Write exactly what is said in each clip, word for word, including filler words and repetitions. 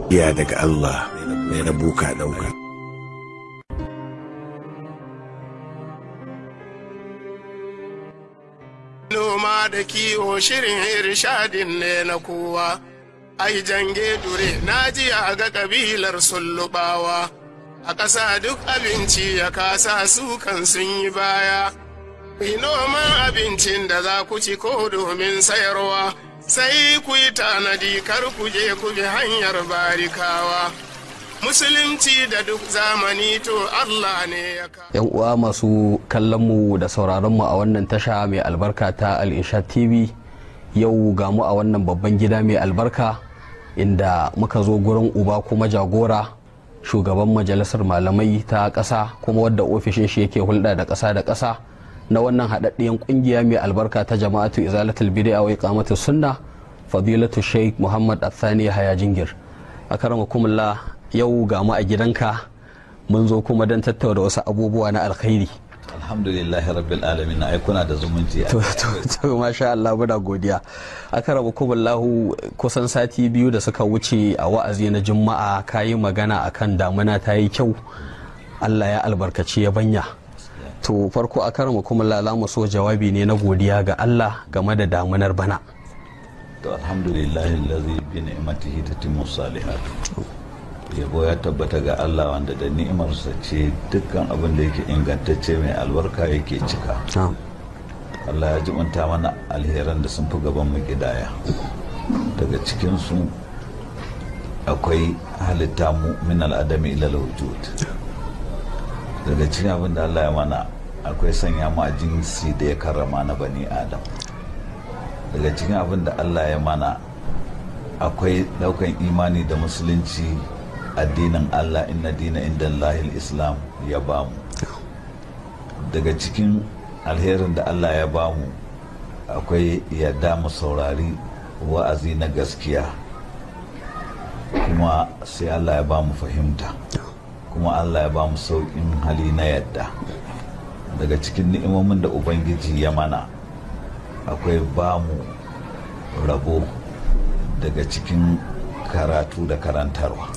ya daga Allah mai rabu ka ɗauka. Noma da kiwo shirin irshadin ne na kowa, ai jange dure na ji a ga kabilar sullubawa, a ƙasa duk abinci ya kasa su kan sun yi baya. Yi noman abincin da za ku ci ko domin sayarwa, sai ku yi tanadi kar ku je ku bi hanyar barikawa. Musulunci da duk zamani to Allah ne ya kawo. Yan uwa masu kallon mu da sauraron mu a wannan tasha mai albarka ta Al-Irshad T V, yau ga mu a wannan babban gida mai albarka inda muka zo gurin uba kuma jagora shugaban majalisar malamai ta ƙasa kuma wadda ofishin shi yake hulɗa da ƙasa da ƙasa na wannan haɗaɗɗiyar ƙungiya mai albarka ta jama'atu izalatul bid'a wa iqamatus sunna, fadilatu Sheikh Muhammad Athani Haya Jingir. Akramakumullah, yau ga mu a gidanka mun zo kuma don tattauna wasu abubuwa na alkhairi. Alhamdulillahi rabbil alamin, ai kuna da zumunci. To to masha Allah, muna godiya. Akramakumullah, kusan sati biyu da suka wuce a wa'azi na Juma'a kayi magana akan damuna ta yi kyau, Allah ya albarkaci ya banya. To farko akramakumullah, za mu so jawabi ne na godiya ga Allah game da damunar bana. To alhamdulillahi allazi bi ni'matihi tatimmu salihatu. Yabo ya tabbata ga Allah wanda da ni'imarsa ce dukkan abin da yake ingantacce mai albarka yake cika. Allah ya jibanta mana alheran da sun fi gaban mu gidaya. Daga cikinsu akwai halitta mu min al'adami ila al-wujud. Daga cikin abin da Allah ya mana akwai sanya mu a jinsi da ya karrama na bani Adam. Daga cikin abin da Allah ya mana akwai daukan imani da musulunci, addinin Allah, inna dina inda Allahil Islam ya bamu. Daga cikin alherin da Allah ya bamu akwai yadda mu saurari wa'azi na gaskiya, kuma sai Allah ya bamu fahimta, kuma Allah ya bamu sauƙin hali na yadda. Daga cikin ni'imomin da Ubangiji ya mana akwai bamu rabo daga cikin karatu da karantarwa.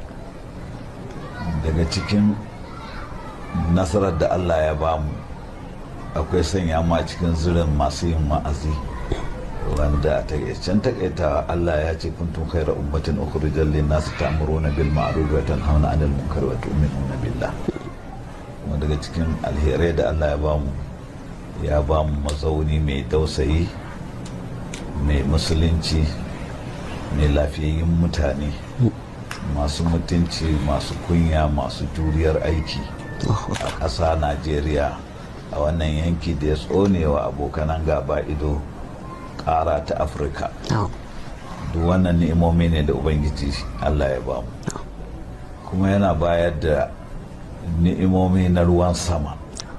Daga cikin nasarar da Allah ya bamu akwai sanya ma cikin zirin masu yin wa'azi, wanda a takaicen takaitawa Allah ya ce kuntum khayra ummatin ukhrijat lin-nasi ta'muruna bil ma'ruf wa tanhauna 'anil munkar wa tu'minuna billah. Kuma daga cikin alherai da Allah ya bamu, ya bamu mazauni mai dausayi, mai musulunci, mai lafiyayyen mutane, masu mutunci, masu kunya, masu juriyar aiki a ƙasa Najeriya, a wannan yanki da ya tsonewa abokanan gaba ido, ƙara ta Afirka. Duk wannan ni'imomi ne da Ubangiji Allah ya bamu. Kuma yana bayar da ni'imomi na ruwan sama,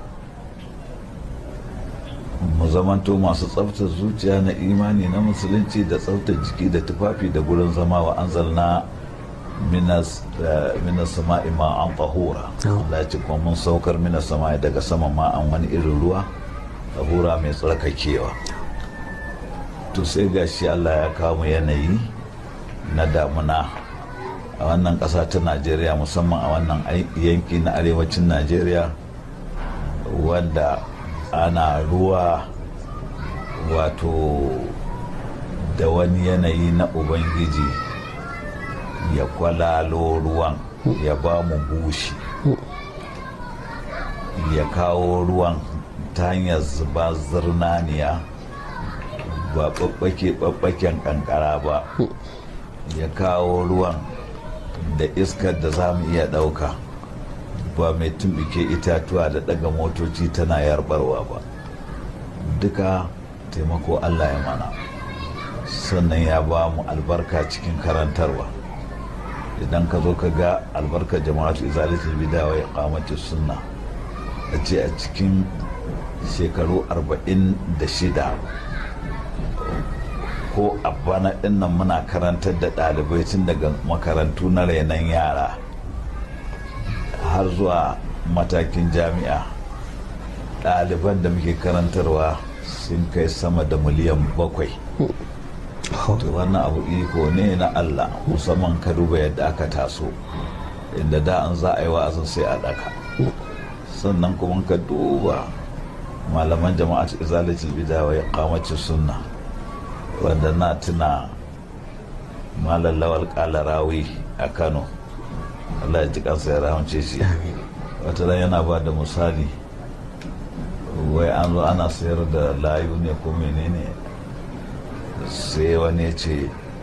mu zamanto masu tsaftar zuciya na imani na musulunci da tsaftar jiki da tufafi da gurin zama. Wa anzalna minas sama'i ma'an tahura. Allah ce kuma mun saukar minas sama'i daga sama ma'an wani irin ruwa tahura mai tsarkakewa. To sai gashi Allah ya kawo yanayi na damuna a wannan ƙasa ta Najeriya, musamman a wannan yanki na arewacin Najeriya, wanda ana ruwa wato da wani yanayi na Ubangiji ya kwalalo ruwan, ya ba mu bushi, ya kawo ruwan ta hanyar zuba zirnaniya, ba ɓaɓɓake ɓaɓɓaken ƙanƙara ba, ya kawo ruwan da iskar da za mu iya ɗauka, ba mai tumbike itatuwa da ɗaga motoci tana yarbarwa ba. Duka taimako Allah ya mana. Sannan ya ba mu albarka cikin karantarwa. Idan ka zo ka ga albarkar jama'atu izalatul bid'a wa iqamatus sunna, a ce a cikin shekaru arba'in da shida ko a bana dinnan muna karantar da ɗalibai tun daga makarantu na renon yara har zuwa matakin jami'a. Ɗaliban da muke karantarwa sun kai sama da miliyan bakwai. to wannan abu iko ne na Allah, musamman ka duba yadda aka taso, inda da an za a yi wa'azin sai a daka. Sannan kuma ka duba malaman jama'at izalatul bid'a wa iqamatus sunna, wanda na tuna malam Lawal Kalarawi a Kano, Allah ya ji kansa ya rahamce shi, wata ran yana ba da misali, wai an zo ana sayar da layu ne ko menene, sai wani ya ce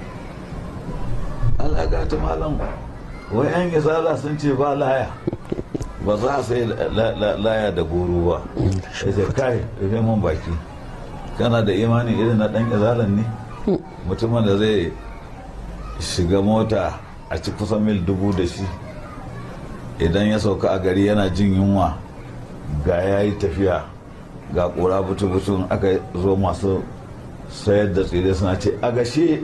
Allah ga ta malam, wai yan izala sun ce ba laya, ba za a sai laya da goro ba. Ya ce kai rufe mun baki, kana da imani irin na dan izalan ne? Mutumin da zai shiga mota a ci kusan mil dubu da shi, idan ya sauka a gari yana jin yunwa, ga ya yi tafiya, ga kura butu-butun, aka zo masu sayar da tsire suna ce a gashe,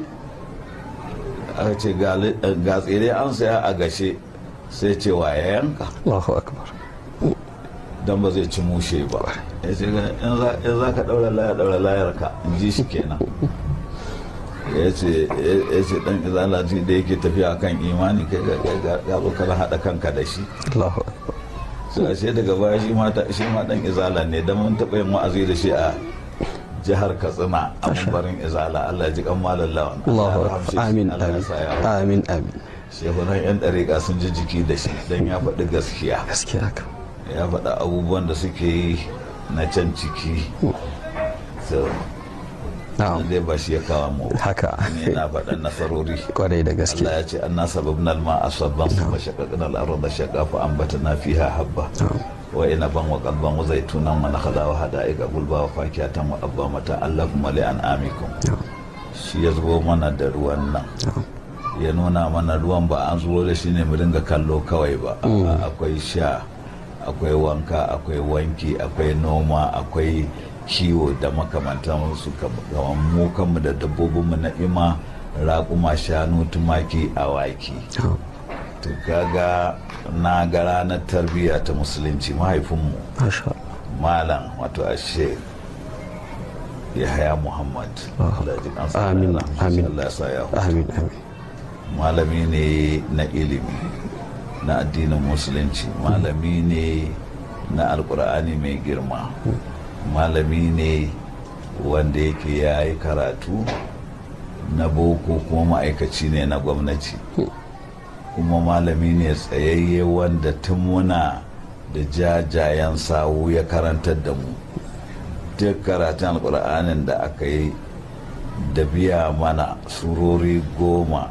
aka ce ga tsire an saya a gashe, sai ce wa ya yanka, Allahu akbar, don ba zai ci mushe ba. Ya ce in za ka daura laya daura layar ka, in ji shi kenan. Ya ce dan izala da yake tafiya kan imani, kai ga zo haɗa kanka da shi. Allahu akbar. Sai sai daga baya shi ma shi ma dan izala ne, dan mun taɓa yin wa'azi da shi a jihar Katsina a mambarin izala. Allah ya ji kan malam Lawan. Allahu akbar. Amin amin amin amin. Shehunan yan ɗariƙa sun ji jiki da shi, dan ya faɗi gaskiya. Gaskiya haka. Ya faɗa abubuwan da suke yi na can ciki. So dai ba shi ya kawo mu haka ne, na faɗan nasarori kwarai da gaske. Allah ya ce an nasa babnal ma asabban wa shaqaqna al-ardha shaqqa fa anbatna fiha habba wa inaban wa qalban wa zaytunan wa nakhla wa hada'iqa gulba wa fakiyatan wa abba mata allakum li an'amikum. Shi ya zubo mana da ruwan nan, ya nuna mana ruwan ba an zubo da shi ne mu dinga kallo kawai ba, akwai sha, akwai wanka, akwai wanki, akwai noma, akwai kiwo da makamantan su, kamar mu kanmu da dabbobinmu na ima, raƙuma, shanu, tumaki, awaki. To kaga na ga ranar tarbiyya ta musulunci, mahaifinmu malam wato ashe Yahaya Muhammad, amin amin amin, malami ne na ilimi na addinin musulunci, malami ne na alkur'ani mai girma, malami ne wanda yake ya yi karatu na boko kuma ma'aikaci ne na gwamnati, kuma malami ne tsayayye wanda tun muna da jajayen sawu ya karantar da mu duk karatun alkur'anin da aka yi, da biya mana surori goma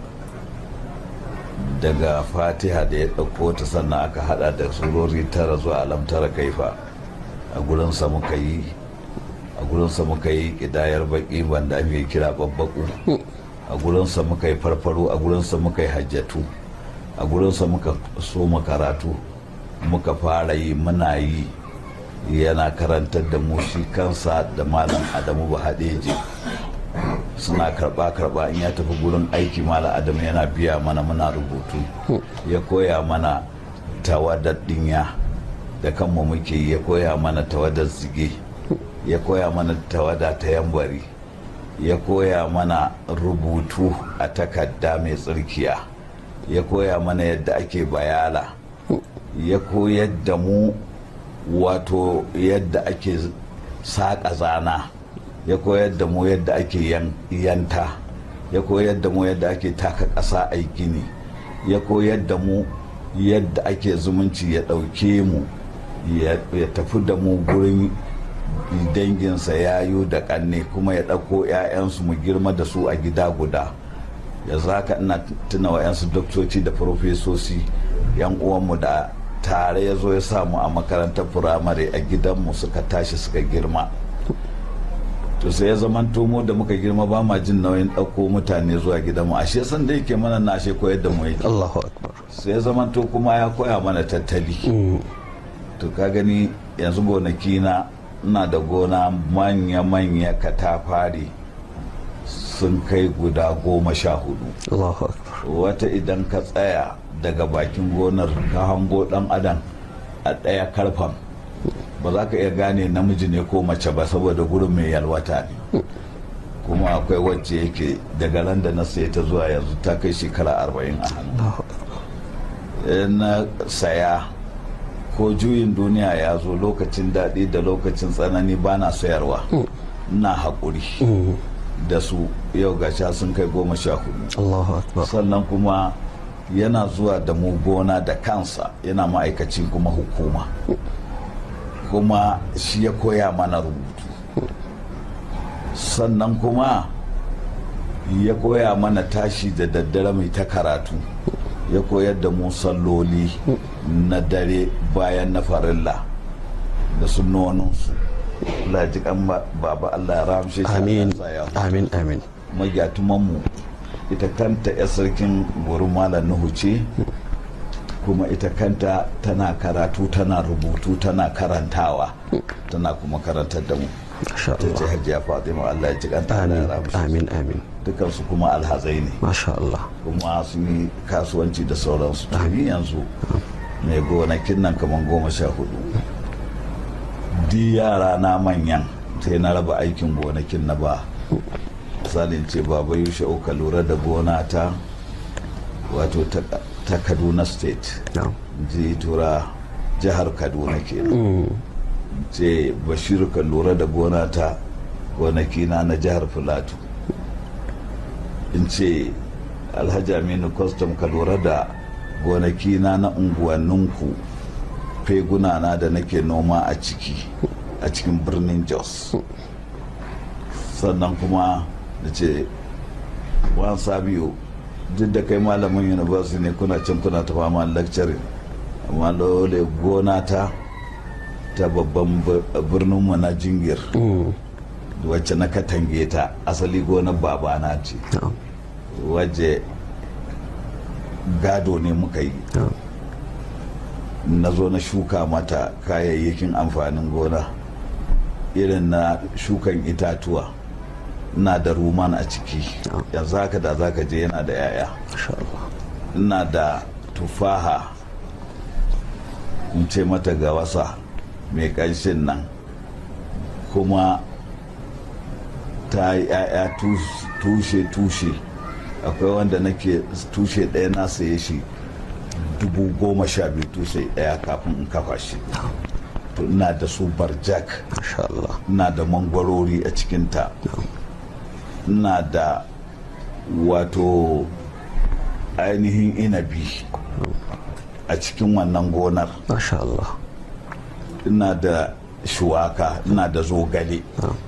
daga fatiha da ya ɗauko ta, sannan aka hada da surori tara zuwa alamtara kaifa. a gurinsa muka yi a gurinsa muka yi ƙidayar baƙi wanda ake kira babbaku, a gurinsa muka yi farfaro, a gurinsa muka yi hajjatu, a gurinsa muka soma karatu, muka fara yi muna yi, yana karantar da mu shi kansa da malam Adamu Bahadeji suna karba karba in ya tafi gurin aiki, malam Adamu yana biya mana muna rubutu, ya koya mana tawadar dinya da kanmu muke, ya koya mana tawadar zige, ya koya mana tawada ta yambari, ya koya mana rubutu a takarda mai tsirkiya, ya koya mana yadda ake bayala, ya koyar da mu wato yadda ake saƙa zana, ya koyar da mu yadda ake yanta, ya koyar da mu yadda ake taka ƙasa a gini, ya koyar da mu yadda ake zumunci, ya ɗauke mu ya tafi da mu gurin danginsa yayu da ƙanne, kuma ya ɗauko 'ya'yansu mu girma da su a gida guda. Ya zaka ina tuna wa 'yansu doktoci da farfesosi 'yan uwanmu da tare ya zo ya samu a makarantar firamare a gidanmu, suka tashi suka girma. To sai ya zaman tomo da muka girma ba ma jin nauyin ɗauko mutane zuwa gidanmu, ashe san da yake mana na ashe koyar da mu yake. Allahu akbar. Sai ya zaman to kuma ya koya mana tattali. To ka gani yanzu gonaki na ina da gona manya-manya katafari sun kai guda goma sha hudu. Allahu akbar. Wata idan ka tsaya daga bakin gonar ka hango dan adam a ɗaya karfan, ba za ka iya gane namiji ne ko mace ba saboda gurin mai yalwata ne. kuma akwai wacce yake daga ran da na saye ta zuwa yanzu ta kai shekara arba'in a hannu. Na saya ko juyin duniya ya zo lokacin daɗi da lokacin tsanani ba na sayarwa, ina haƙuri da su. Yau gasha sun kai goma sha hudu. Sannan kuma yana zuwa da mu gona da kansa, yana ma'aikaci kuma hukuma, kuma shi ya koya mana rubutu. Sannan kuma ya koya mana tashi da daddare mai ta karatu, ya koyar da mu salloli na dare bayan na farilla da sunnoninsu. Allah ji kan baba, Allah ya ramshe shi. Amin amin amin. Magyatumanmu ita kanta ya sarkin gurin Malam Nuhu ce, kuma ita kanta tana karatu, tana rubutu, tana karantawa, tana kuma karantar da mu. ta ce Hajiya Fatima, Allah ya ji kanta. Amin amin. Dukansu kuma alhazai ne, masha Allah, kuma sun yi kasuwanci da sauransu. Tuni yanzu mai gonakin nan kamar goma sha hudu, di yara na manyan sai na raba aikin gonakin na ba. Misalin ce baba Yushe ka lura da gona ta, wato ta Kaduna state, ji tura jihar Kaduna kenan. Ce Bashiru ka lura da gona ta, gonaki na na jihar Filato. In ce Alhaji Aminu Kwastam ka lura da gonaki na na unguwanninku, feguna na da nake noma a ciki a cikin birnin Jos. Sannan kuma da ce wan Sabiu, duk da kai malamin university ne, kuna can kuna ta fama lecturing, amma dole gona ta ta babban birninmu na Jingir, wacce na katange ta, asali gonar babana ce, waje gado ne muka yi. Na zo na shuka mata kayayyakin amfanin gona, irin na shukan itatuwa. Ina da ruman a ciki, yanzu haka da zaka je yana da yaya. Ina da tufaha, in ce mata ga wasa mai ƙanshin nan, kuma ta yi yaya tushe-tushe. Akwai wanda nake tushe ɗaya na saye shi dubu goma sha biyu tushe ɗaya kafin in kafa shi. To ina da su barjak, ina da mangwarori a cikinta, ina da wato ainihin inabi a cikin wannan gonar. Masha Allah. Ina da shuwaka, ina da zogale,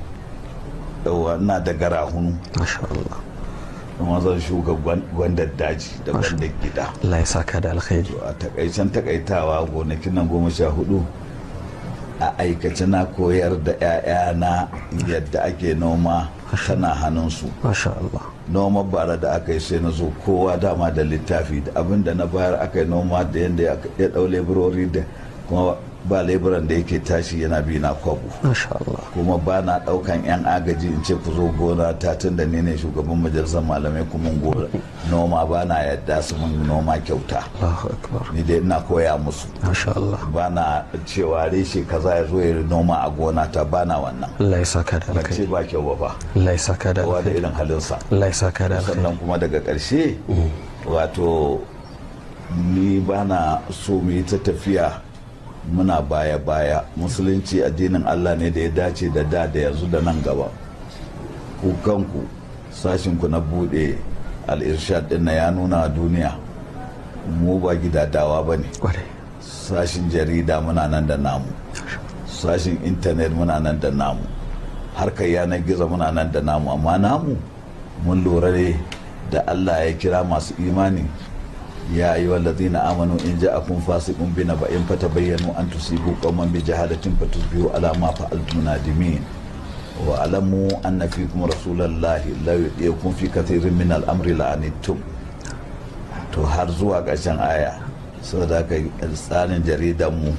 ina da garahunu. Masha Allah. Kuma zan shuka gwandar daji da gwandar gida. Allah ya saka da alkhairi. A takaicen takaitawa gonakin nan goma sha hudu, a aikace na koyar da 'ya'yana yadda ake noma tana hannunsu. Masha Allah. Noma bara da aka yi sai na zo kowa dama da littafi da abin da na bayar aka yi noma da yadda ya ɗau leburori, da kuma ba leburan da yake tashi yana bi na kwabu. Masha Allah. Kuma ba na ɗaukan 'yan agaji in ce ku zo gona ta, tun da ni ne shugaban majalisar malamai kuma gona noma, ba na yadda su mun noma kyauta. Allahu Akbar. Ni dai ina koya musu. Masha Allah. Ba na cewa reshe kaza ya zo ya noma a gona ta, ba na wannan. Allah ya saka da Ban ce alkhairi. ba kyau ba fa. Allah ya saka da Kowa da alkhairi. irin halinsa. Allah ya saka da alkhairi. Sannan kuma daga ƙarshe, wato ni ba na so mu yi ta tafiya muna baya-baya. Musulunci addinin Allah ne da ya dace da da da yanzu da nan gaba. Ku kanku sashinku na bude al-irshad din na ya nuna a duniya mu ba gidadawa ba ne. Sashin jarida muna nan da namu, sashin intanet muna nan da namu, harkar yanar gizo muna nan da namu, amma namu mun lura ne da Allah ya kira masu imani, ya yi wallazina amanu in ja'akum fasiqun binaba'in fatabayyanu an tusibu qauman bi jahalatin fatusbihu ala ma fa'altum nadimin wa alamu anna fikum rasulallahi la yudikum fi kathirin min al-amri la'anittum. To har zuwa ƙarshen aya. Saboda haka tsarin jaridan mu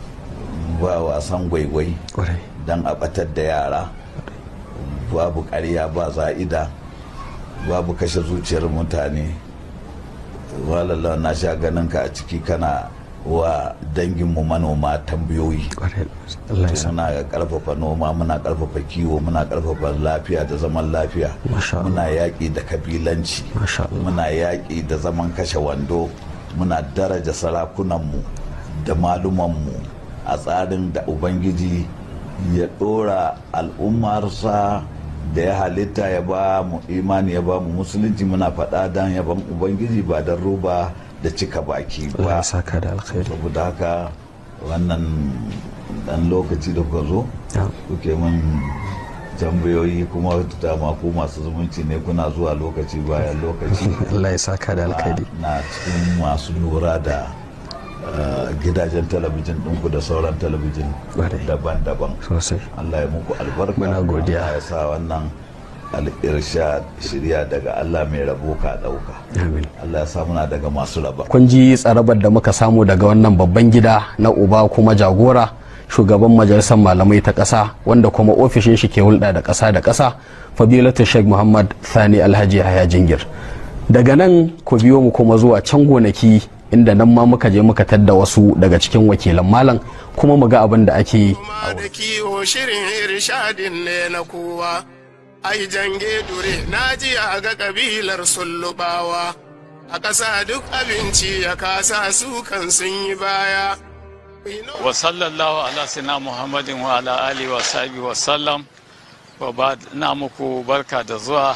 ba wasan gwaigwai dan a batar da yara, babu ƙarya, ba za'ida, babu kashe zuciyar mutane. Walala na sha ganin ka a ciki kana wa danginmu manoma tambayoyi. Muna karfafa noma, muna karfafa kiwo, muna karfafa lafiya da zaman lafiya, muna yaƙi da kabilanci, muna yaƙi da zaman kashe wando, muna daraja sarakunanmu da malumanmu a tsarin da ubangiji ya ɗora al'ummarsa da ya halitta ya ba mu imani, ya ba mu musulunci. Muna faɗa don yaban ubangiji ba don roba da cika baki ba. Saboda haka wannan dan lokaci da kuka zo kuke min tambayoyi, kuma dama ku masu zumunci ne, kuna zuwa lokaci bayan lokaci. Allah ya saka da alkhairi. Na cikin masu lura da gidajen talabijin ɗinku da sauran talabijin daban-daban sosai. Allah ya muku albarka. Muna godiya. Allah ya sa wannan al'irshad shirya daga Allah mai rabo ka dauka. Amin. Allah ya sa muna daga masu raba. Kun ji tsarabar da muka samu daga wannan babban gida na uba kuma jagora, shugaban majalisar malamai ta ƙasa, wanda kuma ofishin shi ke hulɗa da ƙasa da ƙasa, fadilatu Sheikh Muhammad Sani Alhaji Yahaya Jingir. Daga nan ku biyo mu kuma zuwa can gonaki, inda nan ma muka je muka tadda wasu daga cikin wakilan malam, kuma mu ga abin da ake yi. Da kiwo shirin irshadin ne na kowa. Ai jange dure na ji a ga kabilar sullubawa, a ƙasa duk abinci ya kasa su kan sun yi baya. Wa sallallahu ala sina Muhammadin wa ala ali wa sahbihi wa sallam. Wa ba na muku barka da zuwa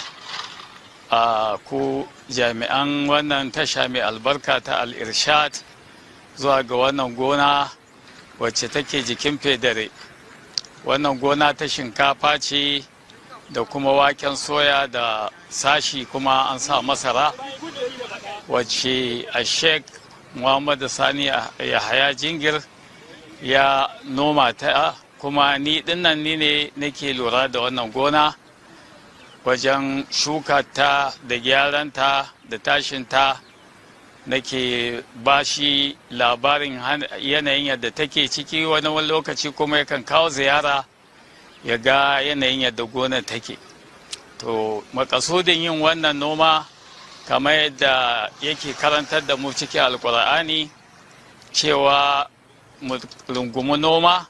a ku jami'an wannan tasha mai albarka ta al-irshad zuwa ga wannan gona wacce take jikin federe. Wannan gona ta shinkafa ce da kuma waken soya da sashi kuma an sa masara, wacce a Sheikh Muhammadu Sani Yahaya Jingir ya noma ta, kuma ni dinnan ni ne nake lura da wannan gona wajen shuka ta da gyaranta da tashinta. Nake bashi labarin yanayin yadda take ciki, wani lokaci kuma yakan kawo ziyara ya ga yanayin yadda gonar take. To makasudin yin wannan noma kamar yadda yake karantar da mu cikin alkur'ani cewa mu rungumi noma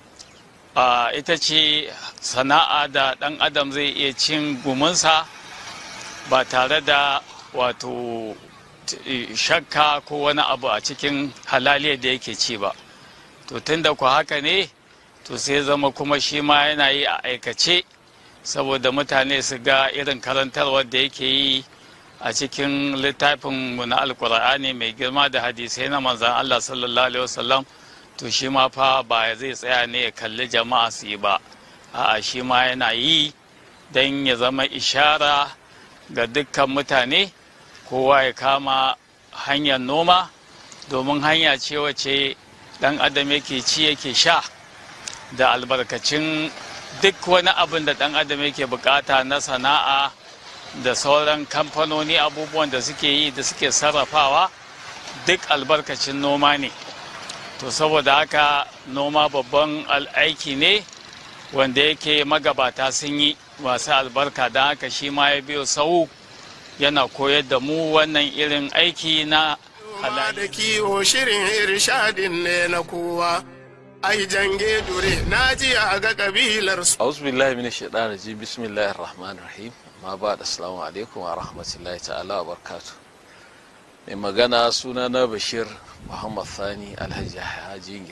a ita ce sana'a da ɗan adam zai iya cin gumunsa ba tare da wato shakka ko wani abu a cikin halaliyar da yake ci ba. To tunda ku haka ne, to sai zama kuma shi ma yana yi a aikace, saboda mutane su ga irin karantarwar da yake yi a cikin littafin mu na alkur'ani mai girma da hadisai na manzan Allah sallallahu alaihi wasallam. To shi ma fa ba zai tsaya ne ya kalli jama'a su yi ba, a'a shi ma yana yi don ya zama ishara ga dukkan mutane, kowa ya kama hanyar noma, domin hanya ce wace dan adam yake ci yake sha da albarkacin duk wani abin da dan adam yake bukata na sana'a da sauran kamfanoni, abubuwan da suke yi da suke sarrafawa duk albarkacin noma ne. To saboda haka noma babban aiki ne wanda yake magabata sun yi masu albarka, don haka shi ma ya biyo sau yana koyar da mu wannan irin aiki na halali. Da kiwo shirin irshadin ne na kowa. Ai jange dure na ji a ga kabilar su. A'udhu billahi minash shaitanir rajim. Bismillahir rahmanir rahim. Ma ba da assalamu alaikum wa rahmatullahi ta'ala wa barakatuh. Mai magana suna na Bashir Muhammad Sani Alhaji Yahaya Jingir,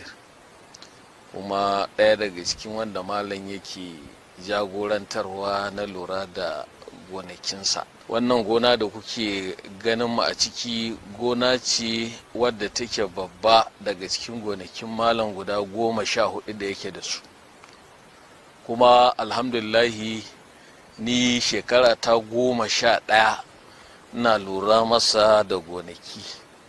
kuma ɗaya daga cikin wanda malam yake jagorantarwa na lura da gonakinsa. Wannan gona da kuke ganin mu a ciki gona ce wadda take babba daga cikin gonakin malam guda goma sha hudu da yake da su, kuma alhamdulillahi ni shekara ta goma sha ɗaya na lura masa da gonaki,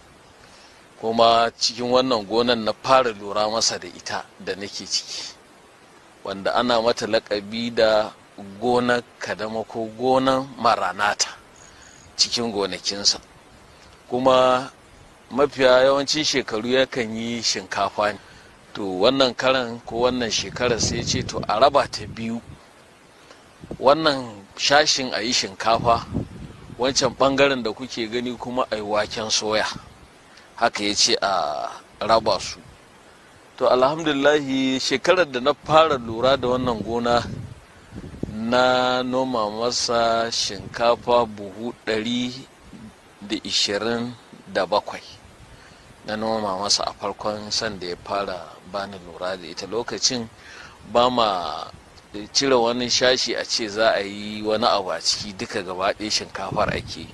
kuma cikin wannan gonan na fara lura masa da ita da nake ciki, wanda ana mata laƙabi da gonar kadama ko gonar maranata cikin gonakinsa. Kuma mafiya yawancin shekaru yakan yi shinkafa ne. To wannan karan ko wannan shekarar sai ce to a raba ta biyu, wannan shashin a yi shinkafa, wancan bangaren da kuke gani kuma a yi waken soya. Haka ya ce a raba su. To alhamdulillahi shekarar da na fara lura da wannan gona na noma masa shinkafa buhu ɗari da ishirin da bakwai na noma masa a farkon sanda ya fara bani lura da ita. Lokacin ba ma cire wani shashi a ce za a yi wani abu a ciki, duka gaba ɗaya shinkafar ake.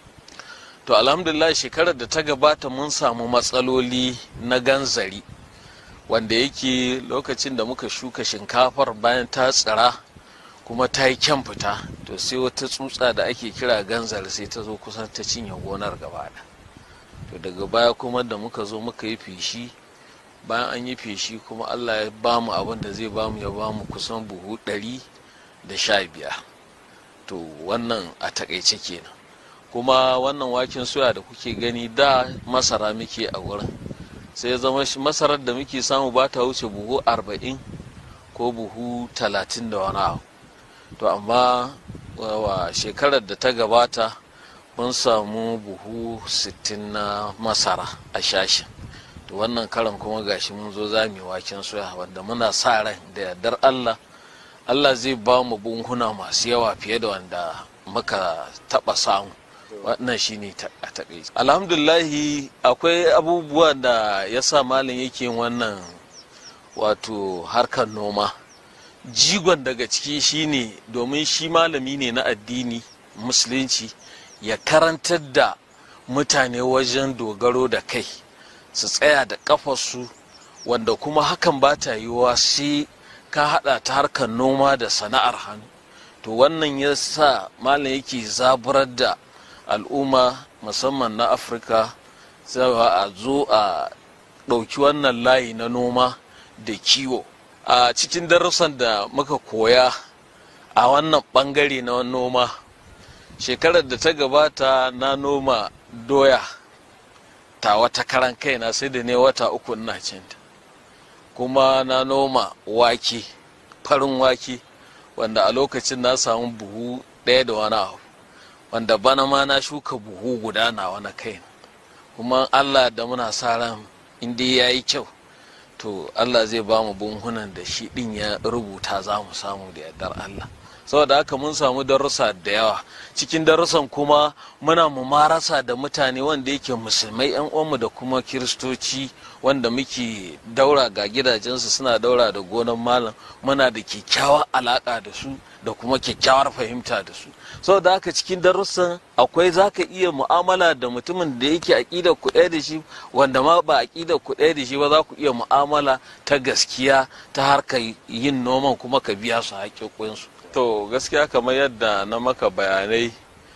To alhamdulillah shekarar da ta gabata mun samu matsaloli na ganzari, wanda yake lokacin da muka shuka shinkafar bayan ta tsira kuma ta yi kyan fita, to sai wata tsutsa da ake kira ganzari sai ta zo kusan ta cinye gonar gaba ɗaya. To daga baya kuma da muka zo muka yi feshi, bayan an yi feshi kuma Allah ya bamu abin da zai bamu, ya bamu kusan buhu ɗari da sha biyar. To wannan a takaice kenan. Kuma wannan waken soya da kuke gani da masara muke a wurin, sai ya zama masarar da muke samu ba ta wuce buhu arba'in ko buhu talatin da wani abu. To amma wa shekarar da ta gabata mun samu buhu sittin na masara a shashin. To wannan karan kuma gashi mun zo za mu waken soya, wanda muna sa ran da yardar Allah Allah zai ba mu bunhuna masu yawa fiye da wanda muka taba samu. Wannan shine a takaice. Alhamdulillahi akwai abubuwa da ya sa malam yake yin wannan wato harkar noma. Jigon daga ciki shine domin shi malami ne na addini musulunci, ya karantar da mutane wajen dogaro da kai, su tsaya da kafarsu, wanda kuma hakan ba ta yiwuwa sai ka hada ta harkar noma da sana'ar hannu. To wannan ya sa malam yake zaburar da al'umma musamman na Afirka cewa a zo a ɗauki wannan layi na noma da kiwo. A cikin darussan da muka koya a wannan ɓangare na noma, shekarar da ta gabata na noma doya ta wata karan kaina sai da ne wata uku ina cinta. Kuma na noma wake, farin wake, wanda a lokacin na samu buhu ɗaya da wani abu, wanda bana ma na shuka buhu guda na wani kai. Kuma Allah da muna sa ran inda ya yi kyau, to Allah zai ba mu bunhunan da shi ɗin ya rubuta za mu samu da yardar Allah. Saboda haka mun samu darussa da yawa. Cikin darussan kuma muna mumarasa da mutane wanda yake musulmai yan uwanmu da kuma kiristoci wanda muke daura ga gidajensu suna daura da gonan malam, muna da kyakkyawar alaka da su da kuma kyakkyawar fahimta da su. Saboda haka cikin darussan akwai zaka iya mu'amala da mutumin da yake aqidar ku ɗaya da shi, wanda ma ba aqidar ku ɗaya da shi ba, za ku iya mu'amala ta gaskiya ta harkar yin noman kuma ka biya su haƙƙoƙinsu. To gaskiya kamar yadda na maka bayanai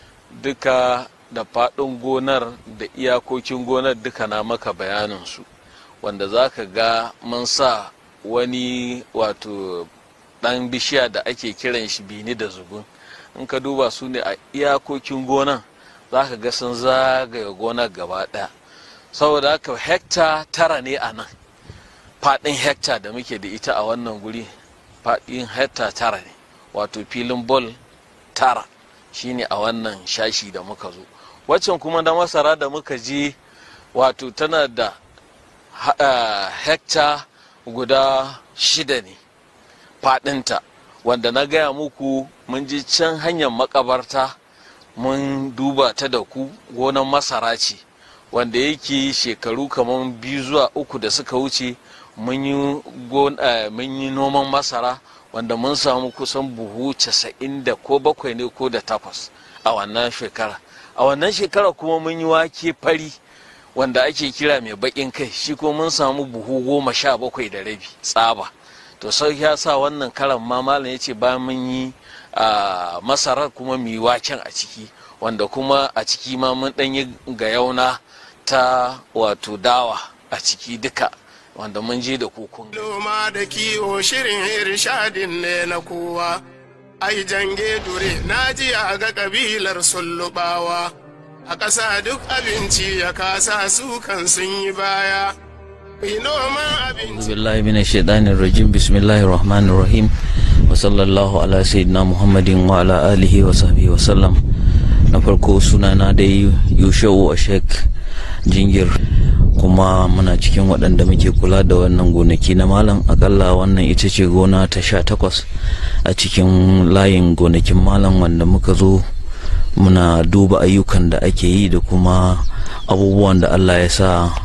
duka da faɗin gonar da iyakokin gonar duka na maka bayaninsu, wanda za ka ga mun sa wani wato ɗan bishiya da ake kiran shi bini da zugun. In ka duba su ne a iyakokin gonar, za ka ga sun zagaya gonar gaba ɗaya. Saboda haka hekta tara ne a nan, faɗin hekta da muke da ita a wannan guri faɗin hekta tara ne, wato filin bol tara shine a wannan shashi da muka zo. Waccan kuma da masara da muka je wato tana da uh, hekta guda shida ne fadinta, wanda na gaya muku mun je can hanyar makabarta mun duba ta da ku. Gonan masara ce wanda yake shekaru kamar biyu zuwa uku da suka wuce mun yi noman masara, wanda mun samu kusan buhu casa'in da ko bakwai ne ko da takwas a wannan shekara. A wannan shekara kuma mun yi wake fari wanda ake kira mai bakin kai, shi kuma mun samu buhu goma sha bakwai da rabi tsaba. To sai ya sa wannan karan ma malam ya ce bayan mun yi masarar kuma mu yi waken a ciki, wanda kuma a ciki ma mun ɗan yi gayauna ta wato dawa a ciki duka, wanda mun je da kukun. Noma da kiwo shirin irshadin ne na kowa, ai jange dure na ji a ga kabilar sullubawa, a ƙasa duk abinci ya kasa su kan sun yi baya. Noma abinci. Billahi minash shaitanir rajim, bismillahir rahmanir rahim, wa sallallahu ala sayyidina Muhammadin wa ala alihi wa sahbihi wa sallam. Na farko sunana dai Yushau Ashek Jingir, kuma muna cikin waɗanda muke kula da wannan gonaki na malam. Akalla wannan ita ce gona ta sha takwas a cikin layin gonakin malam, wanda muka zo muna duba ayyukan da ake yi da kuma abubuwan da Allah ya sa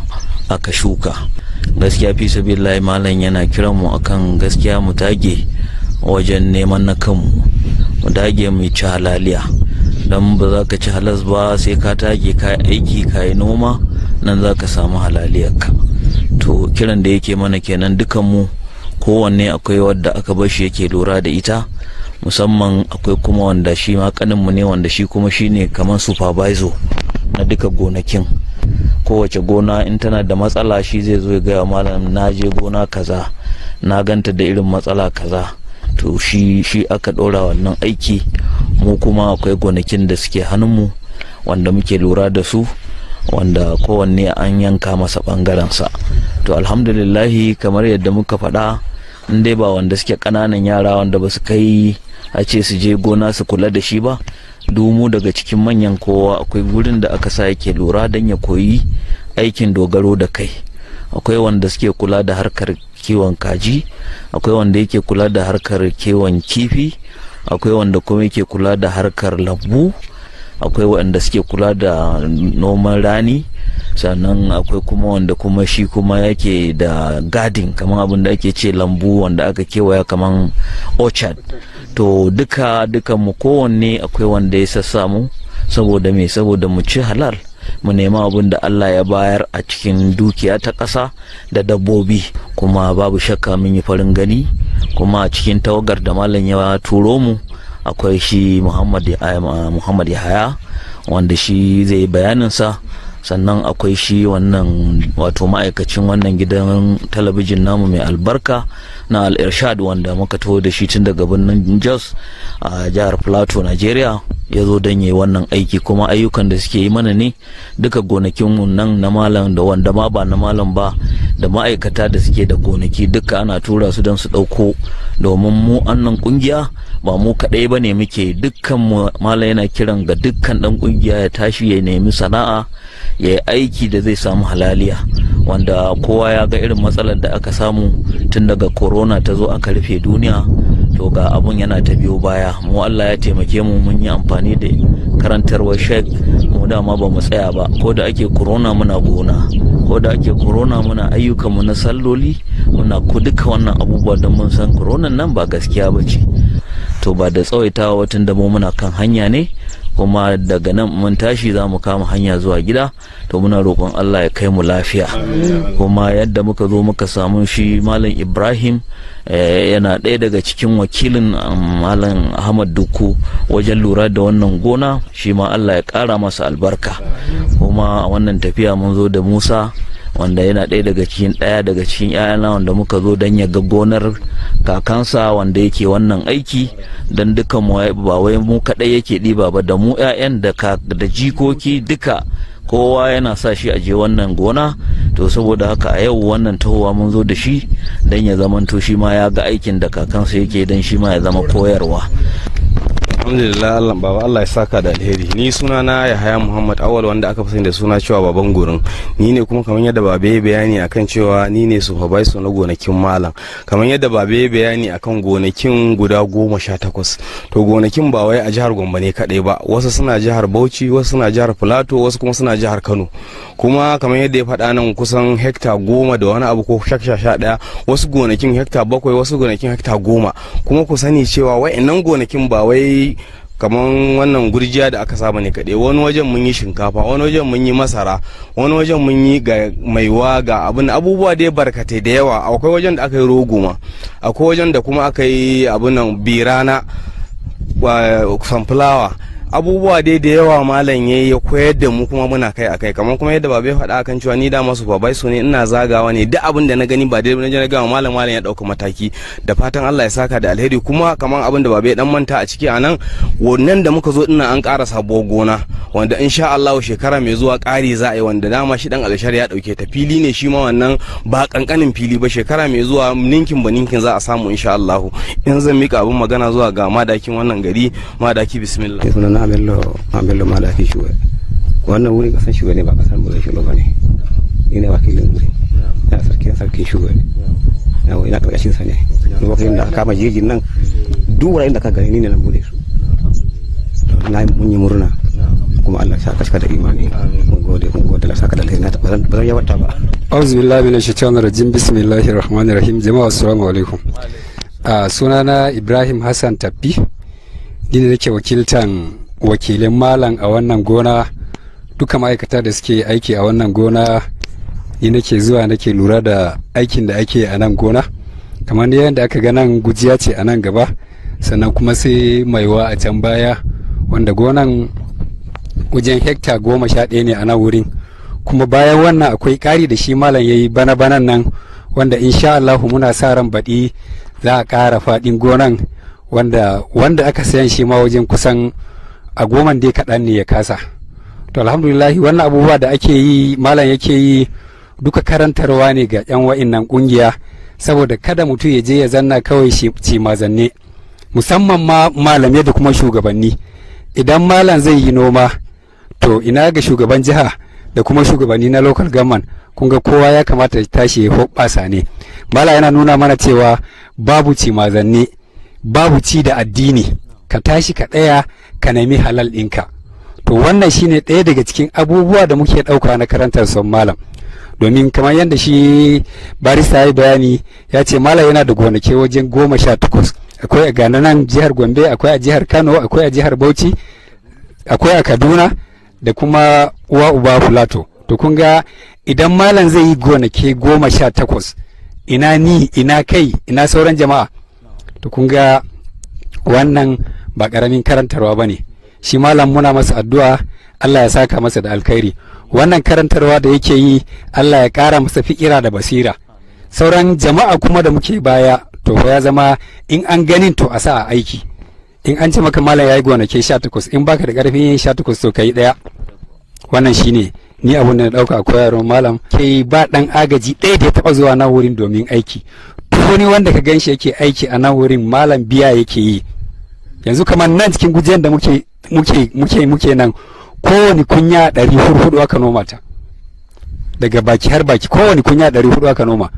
aka shuka. Gaskiya fi sabilillahi malam yana kiran mu akan gaskiya mu dage wajen neman na kanmu, mu dage mu ci halaliya, dan ba za ka ci halas ba sai ka tage ka aiki ka yi noma, nan za ka samu halaliyarka. To kiran da yake mana kenan dukanmu, kowanne akwai wadda aka bar shi yake lura da ita, musamman akwai kuma wanda shi ma kaninmu ne, wanda shi kuma shine kamar supervisor na duka gonakin. Kowace gona in tana da matsala shi zai zo ya gaya malam na je gona kaza na ganta da irin matsala kaza, to shi shi aka ɗora wannan aiki. Mu kuma akwai gonakin da suke hannunmu wanda muke lura da su, wanda kowanne an yanka masa ɓangarensa. To alhamdulillahi, kamar yadda muka faɗa, in dai ba wanda suke ƙananan yara wanda ba su kai a ce su je gona su kula da shi ba, dumu daga cikin manyan kowa akwai gurin da aka sa yake lura don ya koyi aikin dogaro da kai. Akwai wanda suke kula da harkar kiwon kaji, akwai wanda yake kula da harkar kiwon kifi, akwai wanda kuma yake kula da harkar lambu, akwai wanda suke kula da noman rani, sannan akwai kuma wanda kuma shi kuma yake da garden, kamar abin da ake ce lambu wanda aka kewaya kamar orchard. To duka duka mu kowanne akwai wanda ya sassa mu, saboda me saboda mu ci halal, mu nema abin da Allah ya bayar a cikin dukiya ta ƙasa da dabbobi. Kuma babu shakka mun yi farin gani, kuma a cikin tawagar da malam ya turo mu akwai shi Muhammad Muhammad Yahaya, wanda shi zai yi bayaninsa. Sannan akwai shi wannan wato ma'aikacin wannan gidan talabijin namu mai albarka na Al-Irshad, wanda muka taho da shi tun daga birnin Jos a jihar Plateau, Nigeria, ya zo don yi wannan aiki. Kuma ayyukan da suke yi mana ne duka gonakinmu nan na malam da wanda ma ba na malam ba, da ma'aikata da suke da gonaki duka ana tura su don su ɗauko, domin mu annan kungiya ba mu kaɗai ba ne muke, dukkan mu malam yana kiran ga dukkan ɗan kungiya ya tashi ya nemi sana'a, ya yi aiki da zai samu halaliya, wanda kowa ya ga irin matsalar da aka samu tun daga corona ta zo aka rufe duniya. To ga abun yana ta biyo baya. Mu Allah ya taimake mu, mun yi amfani da karantarwar shek, mu dama ba mu tsaya ba, ko da ake corona muna gona, ko da ake corona muna ayyukan mu na salloli, muna ku duka wannan abubuwa don mun san corona nan ba gaskiya ba ce. To ba da tsawaitawa watan da mu muna kan hanya ne, kuma daga nan mun tashi za mu kama hanya zuwa gida. To muna roƙon Allah ya kai mu lafiya. Kuma yadda muka zo muka samu shi malam Ibrahim, yana ɗaya daga cikin wakilin malam Ahmad Dukku wajen lura da wannan gona, shi ma Allah ya ƙara masa albarka. Kuma a wannan tafiya mun zo da Musa, wanda yana ɗaya daga cikin ɗaya daga cikin ƴaƴana, wanda muka zo don ya ga gonar kakansa wanda yake wannan aiki. Don dukan mu ba wai mu kaɗai yake ɗiba ba, da mu ƴaƴan da da jikoki duka kowa yana sa shi a je wannan gona. To saboda haka a yau wannan tahowa mun zo da shi don ya zamanto shi ma ya ga aikin da kakansa yake, don shi ma ya zama koyarwa. Alhamdulillah, Allah baba Allah ya saka da alheri. Ni suna na Yahaya Muhammad Awal, wanda aka fi sani da suna cewa baban gurin. Ni ne kuma kamar yadda babe ya bayani akan cewa ni ne supervisor na gonakin malam. Kamar yadda babe ya bayani akan gonakin guda goma sha takwas. To gonakin ba wai a jihar Gombe ne kadai ba, wasu suna jihar Bauchi, wasu suna jihar Plateau, wasu kuma suna jihar Kano. Kuma kamar yadda ya faɗa nan kusan hekta goma da wani abu ko shaksha sha ɗaya, wasu gonakin hekta bakwai, wasu gonakin hekta goma. Kuma ku sani cewa wa'annan gonakin ba wai kaman wannan gurjiya da aka saba ne kaɗai, wani wajen mun yi shinkafa, wani wajen mun yi masara, wani wajen mun yi ga maiwa, ga abin abubuwa dai barkatai da yawa. Akwai wajen da aka yi rogo ma, akwai wajen da kuma aka yi abin nan birana, sunflower, abubuwa dai da yawa malam yayi ya koyar da mu, kuma muna kai akai. Kamar kuma yadda babai faɗa akan cewa ni da masu babai su ne, ina zagawa ne duk abin da na gani ba dai na je na ga malam malam ya dauka mataki. Da fatan Allah ya saka da alheri. Kuma kamar abin da babai dan manta a ciki anan, wannan da muka zo dinnan an ƙara sabuwar gona, wanda insha Allah shekara mai zuwa ƙari za a yi, wanda dama shi dan alshar ya dauke ta fili ne shi ma, wannan ba kankanin fili ba. Shekara mai zuwa ninkin ba ninkin za a samu insha Allah. In zan mika abin magana zuwa ga madakin wannan gari, madaki bismillah. suna Bello Bello Malafi Shuwa. Wannan wurin kasan Shuwa ne ba kasar mu zai Shuwa bane. Ni ne wakilin wuri. Ya sarki sarki Shuwa ne. Na wai na karkashin sa ne. Lokacin da aka kama jejin nan duk wuraren da ka gani ni ne na bude su. Na mun yi murna. Kuma Allah ya saka da imani. Mun gode mun gode Allah saka da alheri na ba zan yawata ba. Auzu billahi minash shaitanir rajim. Bismillahir rahmanir rahim. Jama'a assalamu alaikum. A sunana Ibrahim Hassan Tabbi. Ni ne nake wakiltan wakilin malam a wannan gona. Duka ma'aikata da suke aiki a wannan gona ni nake zuwa nake lura da aikin da ake a nan gona. Kamar yadda aka ga nan gujiya ce a nan gaba, sannan kuma sai maiwa a can baya, wanda gonan wajen hekta goma sha ɗaya ne a nan wurin. Kuma bayan wannan akwai ƙari da shi malam ya yi bana-banan nan, wanda insha Allah muna sa ran baɗi za a ƙara faɗin gonan, wanda wanda aka sayan shi ma wajen kusan a goman dai kaɗan ne ya kasa. To alhamdulillahi wannan abubuwa da ake yi malam yake yi duka karantarwa ne ga yan wa'innan kungiya, saboda kada mutum ya je ya zanna kawai ci mazanne, musamman ma malamai da kuma shugabanni. Idan malam zai yi noma, to ina ga shugaban jiha da kuma shugabanni na local government, kun ga kowa ya kamata ya tashi ya hoɓɓasa ne. Malam yana nuna mana cewa babu ci mazanne, babu ci da addini, ka tashi ka ɗaya ka nemi halal ɗinka. To wannan shine ɗaya daga cikin abubuwa da muke ɗauka na karantar son malam, domin kamar yadda shi barista ya yi bayani, ya ce malam yana da gonake wajen goma sha takwas. Akwai a Ghana nan jihar Gombe, akwai a jihar Kano, akwai a jihar Bauchi, akwai a Kaduna da kuma uwa uba Filato. To kun ga idan malam zai yi gonake goma sha takwas, ina ni ina kai ina sauran jama'a. To kun ga wannan ba ƙaramin karantarwa ba ne. Shi malam muna masa addu'a, Allah ya saka masa da alkhairi. Wannan karantarwa da yake yi, Allah ya ƙara masa fikira da basira. Sauran jama'a kuma da muke baya, to ya zama in an ganin to a sa a aiki. In an ce maka malam ya yi gonake sha takwas, in baka da ƙarfin yin sha takwas to ka yi ɗaya. Wannan shine ni abun da na ɗauka a koyarwar malam. Ke ba ɗan agaji ɗaya da ya taɓa zuwa nan wurin domin aiki. Duk wani wanda ka gan shi yake aiki a nan wurin malam biya yake yi. Yanzu kamar nan cikin gujiyan da muke muke muke muke nan, kowane kunya ɗari hudu aka noma ta, daga baki har baki kowane kunya ɗari hudu aka noma,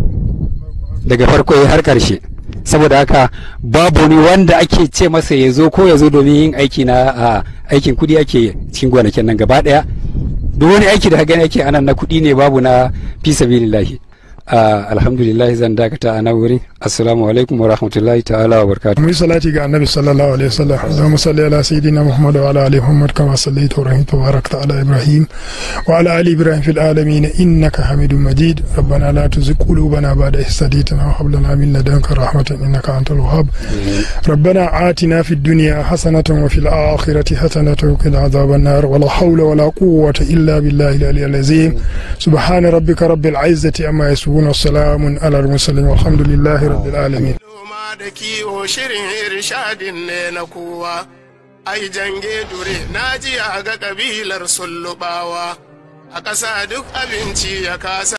daga farko har ƙarshe. Saboda haka babu ni wanda ake ce masa ya zo ko ya zo domin yin aiki na aikin kudi ake cikin gonakin nan gaba ɗaya. Duk wani aiki da ka gani ake anan na kudi ne, babu na fi sabilillahi. alhamdulillah zan dakata a nan wurin. Assalamu alaikum wa rahmatullahi ta'ala wa barakatuh. Mu salati ga annabi sallallahu alaihi wasallam. Allahumma salli ala sayyidina Muhammad wa ala ali Muhammad kama sallaita wa rahimta wa barakta ala Ibrahim wa ala ali Ibrahim fil alamin innaka Hamidum Majid. Rabbana la tuzigh qulubana ba'da idh hadaytana wa hab lana min ladunka rahmatan innaka antal wahhab. Rabbana atina fid dunya hasanatan wa fil akhirati hasanatan wa qina adhaban nar. Wa la hawla wa la quwwata illa billahi al-aliyyil azim. Subhana rabbika rabbil izzati amma yasifun. Salamun ala al-mursalin walhamdulillahi rabbil alamin. Noma da kiwo shirin irshadin ne na kowa, ai jange dure na ji a ga kabilar sullubawa, a ƙasa duk abinci ya kasa.